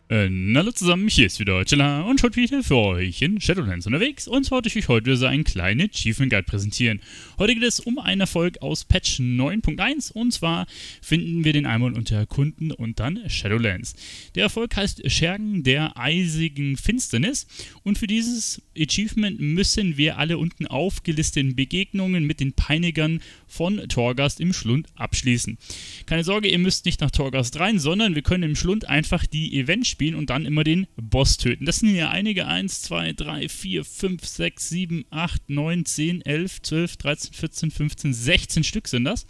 Hallo zusammen, hier ist wieder Chilla und schaut wieder für euch in Shadowlands unterwegs und wollte ich euch heute so einen kleinen Achievement Guide präsentieren. Heute geht es um einen Erfolg aus Patch 9.1 und zwar finden wir den einmal unter Erkunden und dann Shadowlands. Der Erfolg heißt Schergen der eisigen Finsternis und für dieses Achievement müssen wir alle unten aufgelisteten Begegnungen mit den Peinigern von Torghast im Schlund abschließen. Keine Sorge, ihr müsst nicht nach Torghast rein, sondern wir können im Schlund einfach die Events spielen und dann immer den Boss töten. Das sind ja einige, 1, 2, 3, 4, 5, 6, 7, 8, 9, 10, 11, 12, 13, 14, 15, 16 Stück sind das.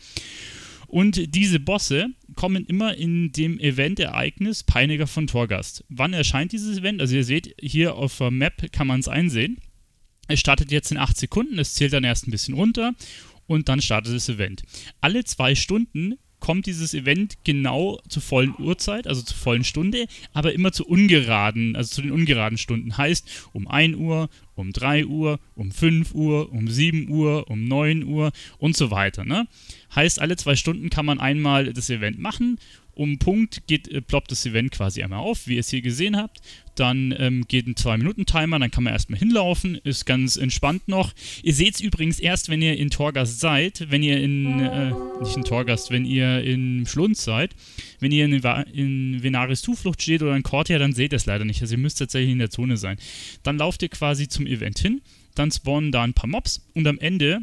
Und diese Bosse kommen immer in dem Event-Ereignis Peiniger von Torghast. Wann erscheint dieses Event? Also ihr seht, hier auf der Map kann man es einsehen. Es startet jetzt in 8 Sekunden, es zählt dann erst ein bisschen runter und dann startet das Event. Alle 2 Stunden kommt dieses Event genau zur vollen Uhrzeit, also zur vollen Stunde, aber immer zu ungeraden, also zu den ungeraden Stunden. Heißt, um 1 Uhr, um 3 Uhr, um 5 Uhr, um 7 Uhr, um 9 Uhr und so weiter. Ne? Heißt, alle 2 Stunden kann man einmal das Event machen. Um Punkt ploppt das Event quasi einmal auf, wie ihr es hier gesehen habt. Dann geht ein 2-Minuten-Timer, dann kann man erstmal hinlaufen, ist ganz entspannt noch. Ihr seht es übrigens erst, wenn ihr in Torghast seid, wenn ihr nicht in Torghast, wenn ihr im Schlund seid. Wenn ihr in Venaris Zuflucht steht oder in Kortia, dann seht ihr es leider nicht. Also ihr müsst tatsächlich in der Zone sein. Dann lauft ihr quasi zum Event hin, dann spawnen da ein paar Mobs und am Ende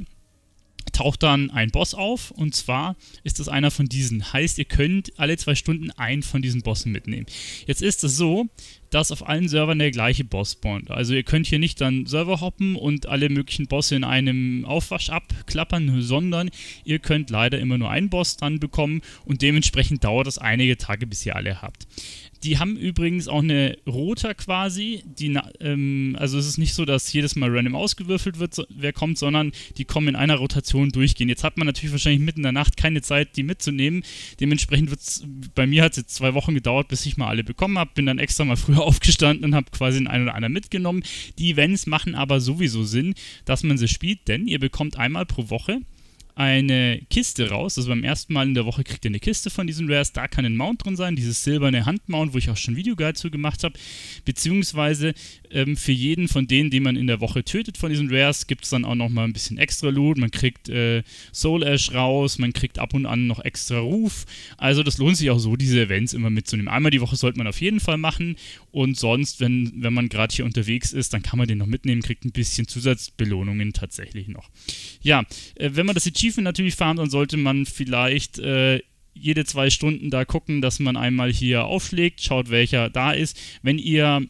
taucht dann ein Boss auf und zwar ist das einer von diesen. Heißt, ihr könnt alle 2 Stunden einen von diesen Bossen mitnehmen. Jetzt ist es so, dass auf allen Servern der gleiche Boss spawnt. Also ihr könnt hier nicht dann Server hoppen und alle möglichen Bosse in einem Aufwasch abklappern, sondern ihr könnt leider immer nur einen Boss dann bekommen und dementsprechend dauert das einige Tage, bis ihr alle habt. Die haben übrigens auch eine Rota quasi, also es ist nicht so, dass jedes Mal random ausgewürfelt wird, wer kommt, sondern die kommen in einer Rotation durchgehen. Jetzt hat man natürlich wahrscheinlich mitten in der Nacht keine Zeit, die mitzunehmen. Dementsprechend bei mir hat es jetzt 2 Wochen gedauert, bis ich mal alle bekommen habe. Bin dann extra mal früher aufgestanden und habe quasi den einen oder anderen mitgenommen. Die Events machen aber sowieso Sinn, dass man sie spielt, denn ihr bekommt einmal pro Woche eine Kiste raus, also beim ersten Mal in der Woche kriegt ihr eine Kiste von diesen Rares, da kann ein Mount drin sein, dieses silberne Handmount, wo ich auch schon ein Videoguide zu gemacht habe, beziehungsweise für jeden von denen, den man in der Woche tötet von diesen Rares, gibt es dann auch nochmal ein bisschen extra Loot, man kriegt Soul Ash raus, man kriegt ab und an noch extra Ruf, also das lohnt sich auch so, diese Events immer mitzunehmen. Einmal die Woche sollte man auf jeden Fall machen und sonst, wenn man gerade hier unterwegs ist, dann kann man den noch mitnehmen, kriegt ein bisschen Zusatzbelohnungen tatsächlich noch. Ja, wenn man das Achievement natürlich farmt, dann sollte man vielleicht jede 2 Stunden da gucken, dass man einmal hier aufschlägt, schaut, welcher da ist. Wenn ihr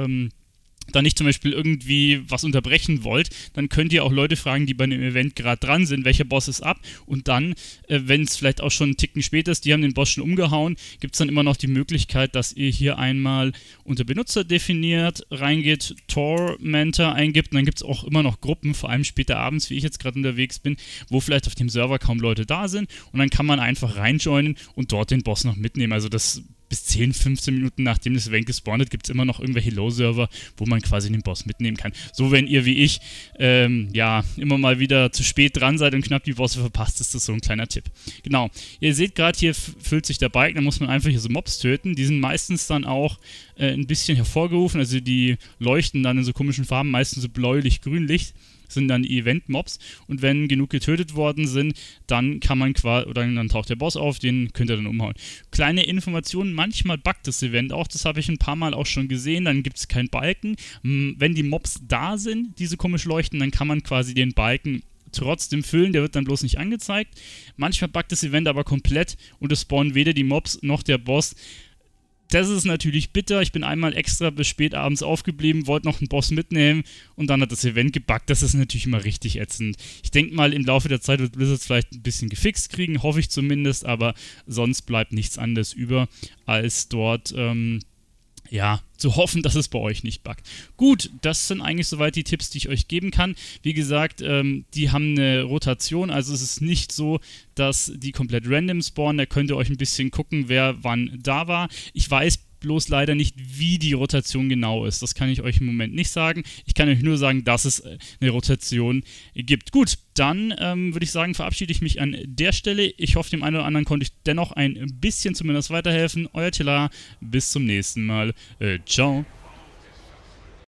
da nicht zum Beispiel irgendwie was unterbrechen wollt, dann könnt ihr auch Leute fragen, die bei einem Event gerade dran sind, welcher Boss ist ab und dann, wenn es vielleicht auch schon einen Ticken später ist, die haben den Boss schon umgehauen, gibt es dann immer noch die Möglichkeit, dass ihr hier einmal unter Benutzer definiert, reingeht, Tormentor eingibt und dann gibt es auch immer noch Gruppen, vor allem später abends, wie ich jetzt gerade unterwegs bin, wo vielleicht auf dem Server kaum Leute da sind und dann kann man einfach reinjoinen und dort den Boss noch mitnehmen, also das bis 10, 15 Minuten nachdem das Event gespawnt hat, gibt es immer noch irgendwelche Low-Server, wo man quasi den Boss mitnehmen kann. So, wenn ihr wie ich, ja, immer mal wieder zu spät dran seid und knapp die Bosse verpasst, ist das so ein kleiner Tipp. Genau. Ihr seht gerade, hier füllt sich der Balken, da muss man einfach hier so Mobs töten. Die sind meistens dann auch ein bisschen hervorgerufen, also die leuchten dann in so komischen Farben, meistens so bläulich-grünlich. Sind dann Event-Mobs und wenn genug getötet worden sind, dann kann man quasi, oder dann taucht der Boss auf, den könnt ihr dann umhauen. Kleine Informationen, manchmal buggt das Event auch, das habe ich ein paar Mal auch schon gesehen, dann gibt es keinen Balken. Wenn die Mobs da sind, diese komisch leuchten, dann kann man quasi den Balken trotzdem füllen, der wird dann bloß nicht angezeigt. Manchmal buggt das Event aber komplett und es spawnen weder die Mobs noch der Boss. Das ist natürlich bitter. Ich bin einmal extra bis spät abends aufgeblieben, wollte noch einen Boss mitnehmen und dann hat das Event gebuggt. Das ist natürlich immer richtig ätzend. Ich denke mal, im Laufe der Zeit wird Blizzard vielleicht ein bisschen gefixt kriegen, hoffe ich zumindest, aber sonst bleibt nichts anderes über, als dort ja, zu hoffen, dass es bei euch nicht buggt. Gut, das sind eigentlich soweit die Tipps, die ich euch geben kann. Wie gesagt, die haben eine Rotation, also es ist nicht so, dass die komplett random spawnen. Da könnt ihr euch ein bisschen gucken, wer wann da war. Ich weiß, bloß leider nicht, wie die Rotation genau ist. Das kann ich euch im Moment nicht sagen. Ich kann euch nur sagen, dass es eine Rotation gibt. Gut, dann würde ich sagen, verabschiede ich mich an der Stelle. Ich hoffe, dem einen oder anderen konnte ich dennoch ein bisschen zumindest weiterhelfen. Euer Tila, bis zum nächsten Mal. Ciao.